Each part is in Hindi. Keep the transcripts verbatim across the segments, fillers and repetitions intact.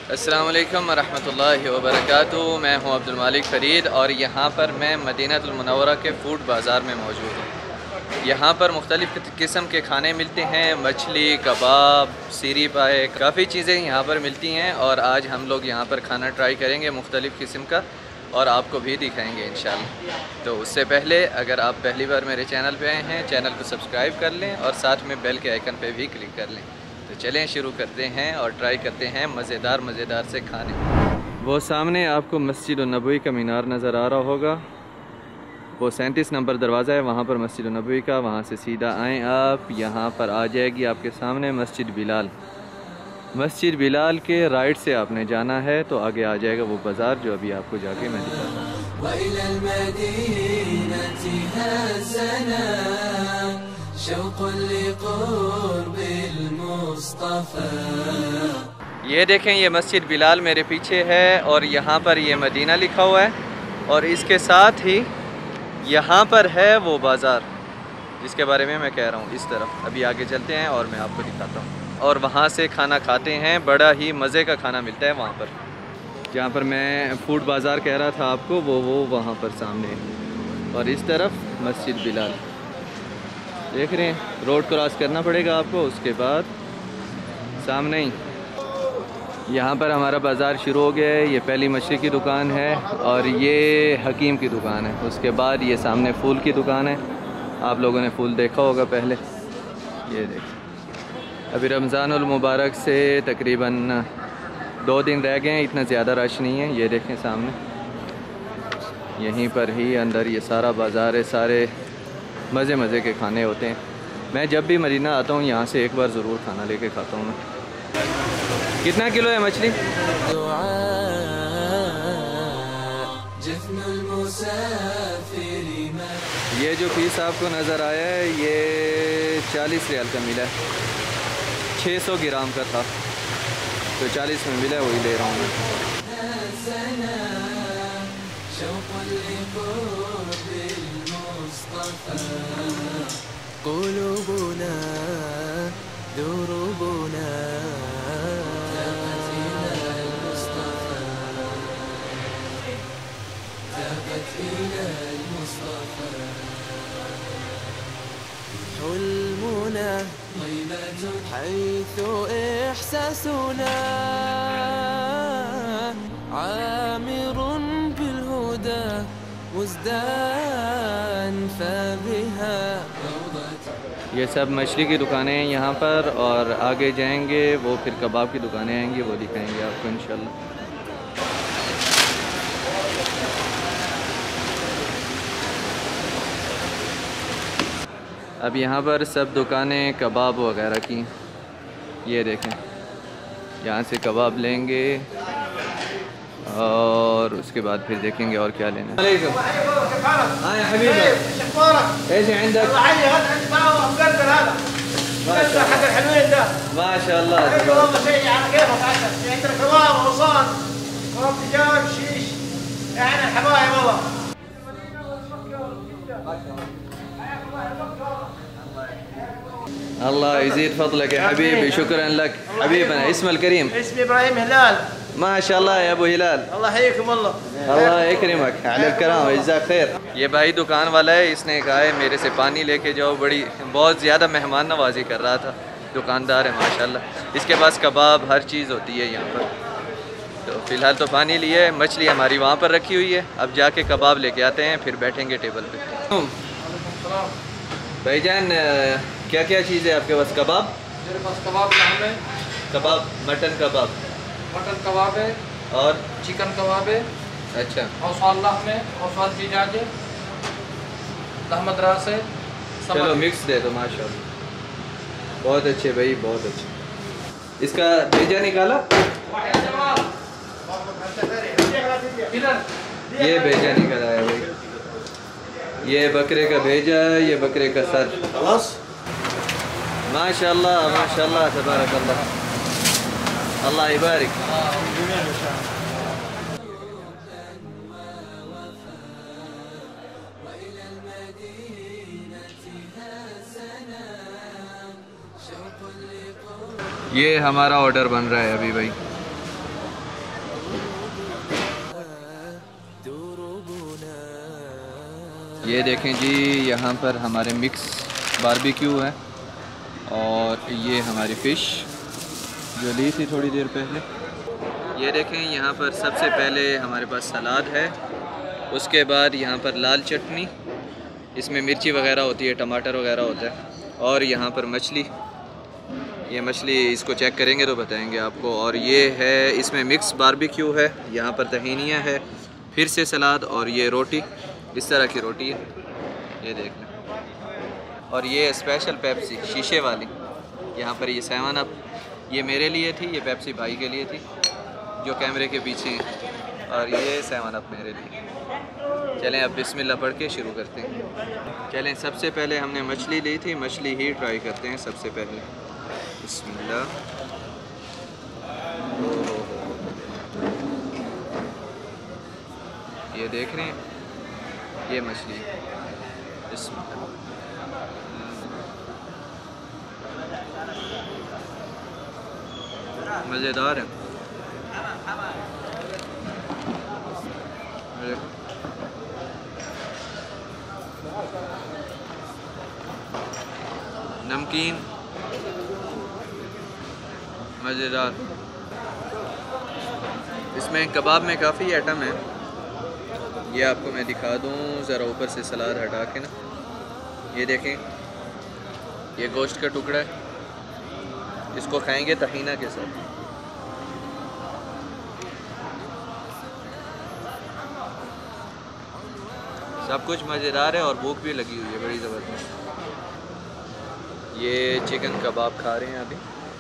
अस्सलाम वालेकुम वरहमतुल्लाहि वबरकातुहू। मैं हूं अब्दुल मालिक फ़रीद और यहाँ पर मैं मदीनतुल मुनव्वरा के फ़ूड बाज़ार में मौजूद हूँ। यहाँ पर मुख्तलिफ़ किस्म के खाने मिलते हैं, मछली, कबाब, सीरी पाए, काफ़ी चीज़ें यहाँ पर मिलती हैं और आज हम लोग यहाँ पर खाना ट्राई करेंगे मुख्तलिफ़ किस्म का और आपको भी दिखाएंगे इंशाल्लाह। तो उससे पहले अगर आप पहली बार मेरे चैनल पे आए हैं, चैनल को सब्सक्राइब कर लें और साथ में बेल के आइकन पे भी क्लिक कर लें। तो चलें शुरू करते हैं और ट्राई करते हैं मज़ेदार मज़ेदार से खाने। वो सामने आपको मस्जिद नबवी का मीनार नज़र आ रहा होगा, वो सैंतीस नंबर दरवाज़ा है वहाँ पर मस्जिद नबवी का। वहाँ से सीधा आएँ आप, यहाँ पर आ जाएगी आपके सामने मस्जिद बिलाल। मस्जिद बिलाल के राइट से आपने जाना है तो आगे आ जाएगा वो बाज़ार जो अभी आपको जाके मैं दिखाता हूँ। ये देखें, ये मस्जिद बिलाल मेरे पीछे है और यहाँ पर ये मदीना लिखा हुआ है और इसके साथ ही यहाँ पर है वो बाज़ार जिसके बारे में मैं कह रहा हूँ। इस तरफ अभी आगे चलते हैं और मैं आपको दिखाता हूँ और वहाँ से खाना खाते हैं। बड़ा ही मज़े का खाना मिलता है वहाँ पर, जहाँ पर मैं फ़ूड बाज़ार कह रहा था आपको, वो वो वहाँ पर सामने है। और इस तरफ मस्जिद बिलाल देख रहे हैं। रोड क्रॉस करना पड़ेगा आपको, उसके बाद सामने ही यहाँ पर हमारा बाज़ार शुरू हो गया है। ये पहली मछली की दुकान है और ये हकीम की दुकान है। उसके बाद ये सामने फूल की दुकान है। आप लोगों ने फूल देखा होगा पहले। ये देखिए, अभी रमज़ानुल मुबारक से तकरीबन दो दिन रह गए हैं, इतना ज़्यादा रश नहीं है। ये देखें सामने, यहीं पर ही अंदर ये सारा बाज़ार है। सारे मज़े मज़े के खाने होते हैं। मैं जब भी मदीना आता हूँ यहाँ से एक बार ज़रूर खाना लेके खाता हूँ मैं। कितना किलो है मछली? ये जो पीस आपको नज़र आया है ये चालीस रियाल का मिला है। छः सौ ग्राम का था तो चालीस में मिला है, वही ले रहा हूँ मैं। حلمنا حيث إحساسنا عامر بالهدى مزدان فبها। ये सब मछली की दुकानें हैं यहाँ पर और आगे जाएंगे वो फिर कबाब की दुकानें आएंगी, वो दिखाएंगे आपको इंशाल्लाह। अब यहाँ पर सब दुकानें कबाब वगैरह की। ये देखें, यहाँ से कबाब लेंगे और उसके बाद फिर देखेंगे और क्या लेना है। الله يزيد فضلك يا حبيبي، شكرا لك حبيبنا। اسم الكريم؟ اسمي ابراهيم هلال। ما شاء الله يا ابو हिलाल, الله يحييكم والله। अल्लाह इकरमक, अलैहि कराम, जज़ाक खैर। ये भाई दुकान वाला है, इसने कहा है मेरे से पानी लेके जाओ। बड़ी बहुत ज़्यादा मेहमान नवाजी कर रहा था। दुकानदार है माशाल्लाह। इसके पास कबाब हर चीज़ होती है यहाँ पर। तो फ़िलहाल तो पानी लिए, मछली हमारी वहाँ पर रखी हुई है। अब जाके कबाब लेके आते हैं, फिर बैठेंगे टेबल पे। भाईजान क्या क्या चीज़ है आपके पास? कबाब? मेरे पास कबाब है। कबाब, मटन कबाब, मटन कबाब है और चिकन कबाब है। अच्छा, औसाल लहम है, औसाल पिजाज है, लहमत रास है। चलो मिक्स दे दो माशाल्लाह। बहुत अच्छे भाई, बहुत अच्छे। इसका भेजा निकाला? ये भेजा निकला है भाई। ये बकरे का भेजा, ये बकरे का सर। माशाल्लाह माशाल्लाह तबारकल्लाह, अल्लाह इबारिक। ये हमारा ऑर्डर बन रहा है अभी भाई। ये देखें जी, यहाँ पर हमारे मिक्स बारबेक्यू है और ये हमारी फ़िश जो ली थी थोड़ी देर पहले। ये देखें यहाँ पर सबसे पहले हमारे पास सलाद है, उसके बाद यहाँ पर लाल चटनी, इसमें मिर्ची वगैरह होती है, टमाटर वगैरह होता है, और यहाँ पर मछली। ये मछली इसको चेक करेंगे तो बताएंगे आपको। और ये है, इसमें मिक्स बारबेक्यू है, यहाँ पर तहीनिया है, फिर से सलाद और ये रोटी, इस तरह की रोटी है, ये देख लें। और ये स्पेशल पेप्सी शीशे वाली, यहाँ पर ये सेवन अप, ये मेरे लिए थी, ये पेप्सी भाई के लिए थी जो कैमरे के पीछे हैं, और ये सेवन अप मेरे लिए। चलें अब बिस्मिल्लाह पढ़ के शुरू करते हैं। चलें, सबसे पहले हमने मछली ली थी, मछली ही ट्राई करते हैं सबसे पहले। बिस्मिल्लाह। ये देख रहे हैं, ये मछली, बिस्मिल्लाह। मज़ेदार है। नमकीन, मज़ेदार। इसमें कबाब में काफ़ी आइटम है, ये आपको मैं दिखा दूँ ज़रा ऊपर से सलाद हटा के ना। ये देखें, ये गोश्त का टुकड़ा है, इसको खाएंगे तहीना के साथ। सब कुछ मज़ेदार है और भूख भी लगी हुई है बड़ी ज़बरदस्त। ये चिकन कबाब खा रहे हैं अभी।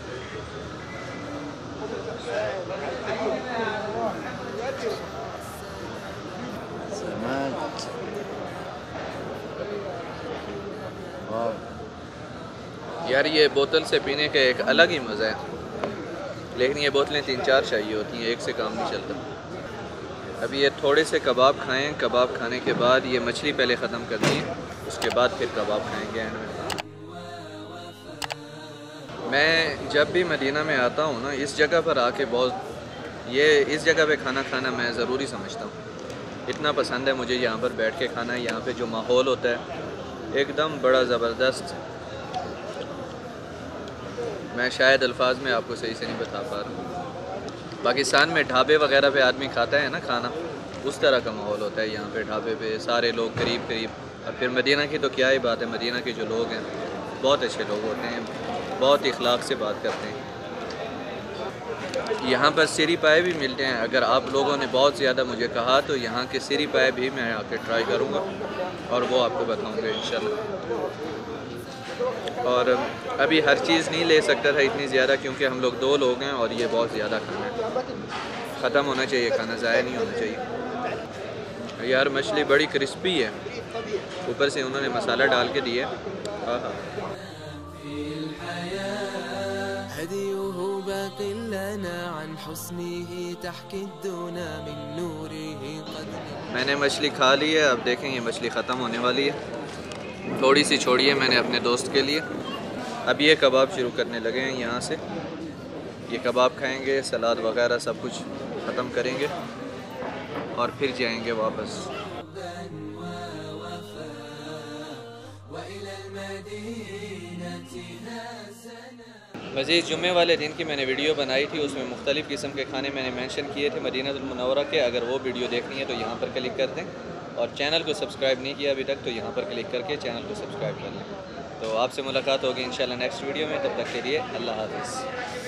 यार ये बोतल से पीने का एक अलग ही मज़ा है, लेकिन ये बोतलें तीन चार चाहिए होती हैं, एक से काम नहीं चलता। अभी ये थोड़े से कबाब खाएं, कबाब खाने के बाद ये मछली पहले ख़त्म कर दी, उसके बाद फिर कबाब खाएंगे। मैं जब भी मदीना में आता हूँ ना, इस जगह पर आके बहुत ये इस जगह पे खाना खाना मैं ज़रूरी समझता हूँ। इतना पसंद है मुझे यहाँ पर बैठ के खाना। यहाँ पे जो माहौल होता है एकदम बड़ा ज़बरदस्त, मैं शायद अल्फाज में आपको सही से नहीं बता पा रहा हूँ। पाकिस्तान में ढाबे वगैरह पे आदमी खाता है ना खाना, उस तरह का माहौल होता है यहाँ पे। ढाबे पे सारे लोग करीब करीब, और फिर मदीना की तो क्या ही बात है, मदीना के जो लोग हैं बहुत अच्छे लोग होते हैं, बहुत इखलाक से बात करते हैं। यहाँ पर सिरी पाए भी मिलते हैं, अगर आप लोगों ने बहुत ज़्यादा मुझे कहा तो यहाँ के सिरी पाए भी मैं आके ट्राई करूँगा और वो आपको बताऊँगा इंशाल्लाह। और अभी हर चीज़ नहीं ले सकता था इतनी ज़्यादा, क्योंकि हम लोग दो लोग हैं और ये बहुत ज़्यादा खाना है, ख़त्म होना चाहिए खाना, ज़ाया नहीं होना चाहिए। यार मछली बड़ी क्रिस्पी है, ऊपर से उन्होंने मसाला डाल के दिया। हाँ हाँ, मैंने मछली खा ली है। अब देखें ये मछली ख़त्म होने वाली है, थोड़ी सी छोड़ी है मैंने अपने दोस्त के लिए। अब ये कबाब शुरू करने लगे हैं यहाँ से, ये कबाब खाएंगे, सलाद वगैरह सब कुछ ख़त्म करेंगे और फिर जाएंगे वापस। मज़ीद जुम्मे वाले दिन की मैंने वीडियो बनाई थी, उसमें मुख्तलिफ़ किस्म के खाने मैंने मेंशन किए थे मदीनातुल मुनव्वरा के। अगर वो वीडियो देखनी है तो यहाँ पर क्लिक कर दें, और चैनल को सब्सक्राइब नहीं किया अभी तक तो यहाँ पर क्लिक करके चैनल को सब्सक्राइब कर लें। तो आपसे मुलाकात होगी इंशाल्लाह नेक्स्ट वीडियो में, तब तक के लिए अल्लाह हाफ़िज़।